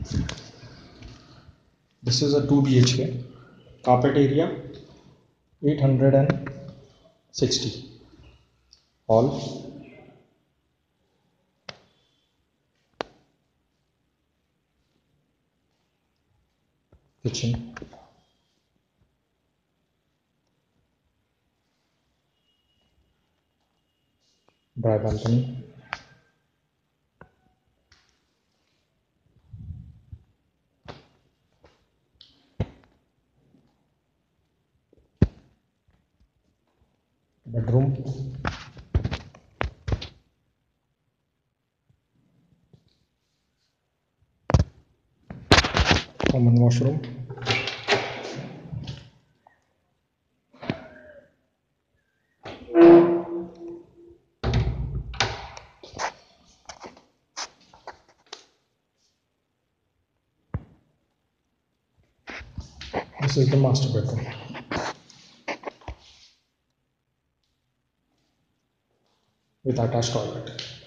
This is a 2 BHK. Carpet area 860. Hall. Kitchen. Dry balcony. Bedroom. Common washroom. This is the master bedroom. With attached toilet.